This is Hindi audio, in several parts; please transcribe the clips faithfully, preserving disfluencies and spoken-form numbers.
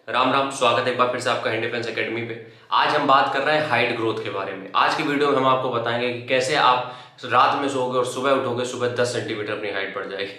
राम राम, स्वागत है एक बार फिर से आपका हैंड डिफेंस एकेडमी पे। आज हम बात कर रहे हैं हाइट ग्रोथ के बारे में। आज की वीडियो में हम आपको बताएंगे कि कैसे आप रात में सोओगे और सुबह उठोगे, सुबह दस सेंटीमीटर अपनी हाइट बढ़ जाएगी।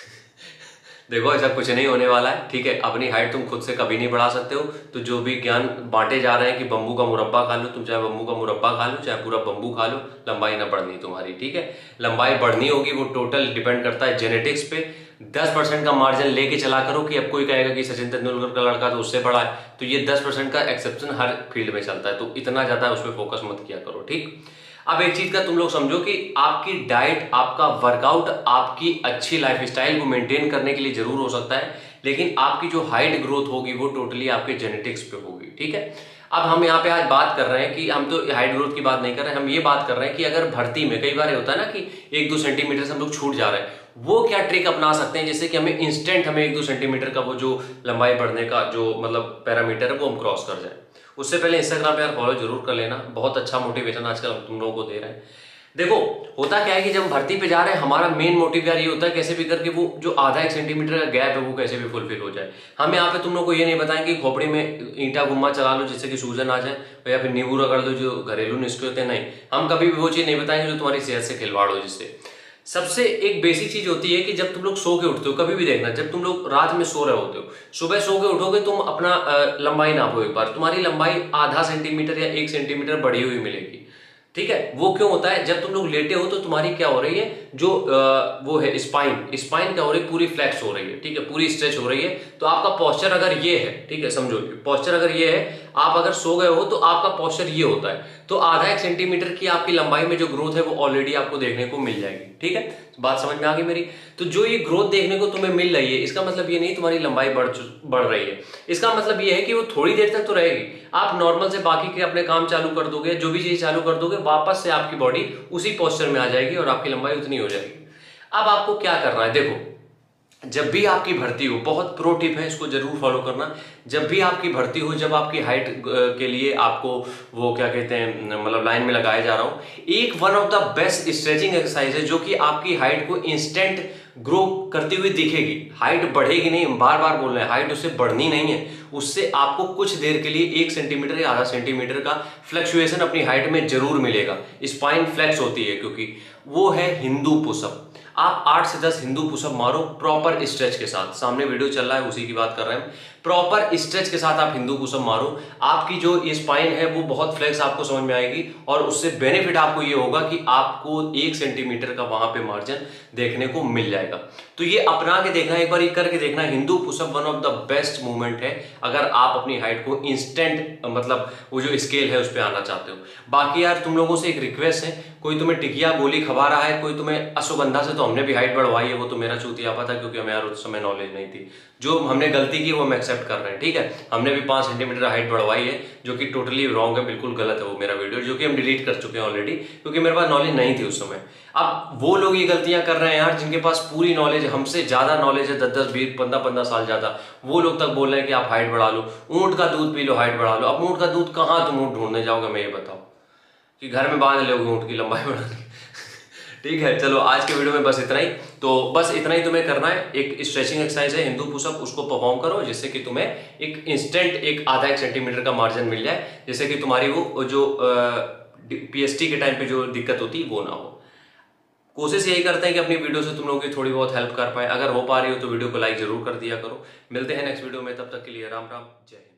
देखो, ऐसा कुछ नहीं होने वाला है, ठीक है। अपनी हाइट तुम खुद से कभी नहीं बढ़ा सकते हो। तो जो भी ज्ञान बांटे जा रहे हैं कि बम्बू का मुरब्बा खा लो, तुम चाहे बम्बू का मुरब्बा खा लो, चाहे पूरा बम्बू खा लो, लंबाई ना बढ़नी तुम्हारी, ठीक है। लंबाई बढ़नी होगी, वो टोटल डिपेंड करता है जेनेटिक्स पे। दस परसेंट का मार्जिन लेके चला करो कि अब कोई कहेगा कि सचिन तेंदुलकर का लड़का तो उससे बड़ा है, तो ये दस परसेंट का एक्सेप्शन हर फील्ड में चलता है, तो इतना ज्यादा उस पर फोकस मत किया करो, ठीक। अब एक चीज का तुम लोग समझो कि आपकी डाइट, आपका वर्कआउट, आपकी अच्छी लाइफस्टाइल को मेंटेन करने के लिए जरूर हो सकता है, लेकिन आपकी जो हाइट ग्रोथ होगी वो टोटली आपके जेनेटिक्स पे होगी, ठीक है। अब हम यहाँ पे आज बात कर रहे हैं कि हम तो हाइट ग्रोथ की बात नहीं कर रहे हैं, हम ये बात कर रहे हैं कि अगर भर्ती में कई बार होता है ना कि एक दो सेंटीमीटर से हम लोग छूट जा रहे हैं, वो क्या ट्रिक अपना सकते हैं जिससे कि हमें इंस्टेंट हमें एक दो सेंटीमीटर का वो जो लंबाई बढ़ने का जो मतलब पैरामीटर है वो हम क्रॉस कर जाए। उससे पहले इंस्टाग्राम पे यार फॉलो जरूर कर लेना, बहुत अच्छा मोटिवेशन आजकल तुम लोगों को दे रहे हैं। देखो, होता क्या है कि जब हम भर्ती पे जा रहे हैं, हमारा मेन मोटिव यार ये होता है कैसे भी करके वो जो आधा एक सेंटीमीटर का गैप है वो कैसे भी फुलफिल हो जाए। हम यहाँ पे तुम लोग को ये नहीं बताएंगे कि खोपड़ी में ईंटा गुम्मा चला लो जिससे कि सूजन आ जाए, या फिर नींबू रगड़ दो जो घरेलू नुस्खे होते हैं, नहीं। हम कभी भी वो चीज नहीं बताएंगे जो तुम्हारी सेहत से खिलवाड़ हो। जिससे सबसे एक बेसिक चीज होती है कि जब तुम लोग सो के उठते हो, कभी भी देखना, जब तुम लोग रात में सो रहे होते हो, सुबह सो के उठोगे, तुम अपना लंबाई नापो एक बार, तुम्हारी लंबाई आधा सेंटीमीटर या एक सेंटीमीटर बढ़ी हुई मिलेगी, ठीक है। वो क्यों होता है? जब तुम लोग लेटे हो तो तुम्हारी क्या हो रही है, जो आ, वो है स्पाइन, स्पाइन क्या हो रही है, पूरी फ्लेक्स हो रही है, ठीक है, पूरी स्ट्रेच हो रही है। तो आपका पोस्चर अगर ये है, ठीक है, समझो पोस्चर अगर ये है, आप अगर सो गए हो तो आपका पोस्चर ये होता है, तो आधा एक सेंटीमीटर की आपकी लंबाई में जो ग्रोथ है वो ऑलरेडी आपको देखने को मिल जाएगी, ठीक है। बात समझ में आ गई मेरी? तो जो ये ग्रोथ देखने को तुम्हें मिल रही है, इसका मतलब ये नहीं तुम्हारी लंबाई बढ़ बढ़ रही है, इसका मतलब ये है कि वो थोड़ी देर तक तो रहेगी। आप नॉर्मल से बाकी के अपने काम चालू कर दोगे, जो भी चीज चालू कर दोगे, वापस से आपकी बॉडी उसी पोस्चर में आ जाएगी और आपकी लंबाई उतनी हो जाएगी। अब आपको क्या करना है, देखो, जब भी आपकी भर्ती हो, बहुत प्रो टिप है, इसको जरूर फॉलो करना। जब भी आपकी भर्ती हो, जब आपकी हाइट के लिए आपको वो क्या कहते हैं मतलब लाइन में लगाया जा रहा हो, एक one of the best stretching exercise है जो कि आपकी हाइट को इंस्टेंट ग्रो करती हुई दिखेगी। हाइट बढ़ेगी नहीं, बार बार बोल रहे हैं, हाइट उससे बढ़नी नहीं है, उससे आपको कुछ देर के लिए एक सेंटीमीटर या आधा सेंटीमीटर का फ्लक्चुएशन अपनी हाइट में जरूर मिलेगा। स्पाइन फ्लेक्स होती है, क्योंकि वो है हिंदू पुशअप। आप आठ से दस हिंदू पुशअप मारो प्रॉपर स्ट्रेच के साथ, सामने वीडियो चल रहा है उसी की बात कर रहे हैं। प्रॉपर स्ट्रेच के साथ आप हिंदू पुशअप मारो, आपकी जो ये स्पाइन है वो बहुत फ्लेक्स आपको समझ में आएगी, और उससे बेनिफिट आपको ये होगा कि आपको एक सेंटीमीटर का वहां पे मार्जिन देखने को मिल जाएगा। तो ये अपना के देखना, एक बार ये करके देखना। Hindu pushup one of the best movement है अगर आप अपनी हाइट को इंस्टेंट मतलब वो जो स्केल है उस पर आना चाहते हो। बाकी यार तुम लोगों से एक रिक्वेस्ट है, कोई तुम्हें टिकिया गोली खवा रहा है, कोई तुम्हें अश्वगंधा से, तो हमने भी हाइट बढ़वाई है, वो तो मेरा चूतियापा था क्योंकि हमें यार उस समय नॉलेज नहीं थी। जो हमने गलती की वो हम एक्सेप्ट कर रहे हैं, ठीक है। हमने भी पांच सेंटीमीटर हाइट बढ़वाई है जो कि टोटली रॉन्ग है, बिल्कुल गलत है वो मेरा वीडियो, जो कि हम डिलीट कर चुके हैं ऑलरेडी, क्योंकि मेरे पास नॉलेज नहीं थी उस समय। अब वो लोग ये गलतियां कर रहे हैं यार जिनके पास पूरी नॉलेज है, हमसे ज्यादा नॉलेज है, दस दस बीस पंद्रह पंद्रह साल ज्यादा, वो लोग तक बोल रहे हैं कि आप हाइट बढ़ा लो, ऊंट का दूध पी लो, हाइट बढ़ा लो। अब ऊंट का दूध कहाँ तुम ऊंट ढूंढने जाओगे, मैं ये बताओ, कि घर में बांध लोगे ऊंट की लंबाई बढ़ाने। ठीक है, चलो आज के वीडियो में बस इतना ही। तो बस इतना ही तुम्हें करना है, एक स्ट्रेचिंग एक्सरसाइज है हिंदू पुशअप, उसको परफॉर्म करो जिससे कि तुम्हें एक इंस्टेंट एक आधा एक सेंटीमीटर का मार्जिन मिल जाए, जिससे कि तुम्हारी वो जो पीएसटी के टाइम पे जो दिक्कत होती है वो ना हो। कोशिश यही करते हैं कि अपनी वीडियो से तुम लोगों की थोड़ी बहुत हेल्प कर पाए। अगर हो पा रही हो तो वीडियो को लाइक जरूर कर दिया करो। मिलते हैं नेक्स्ट वीडियो में, तब तक के लिए राम राम, जय हिंद।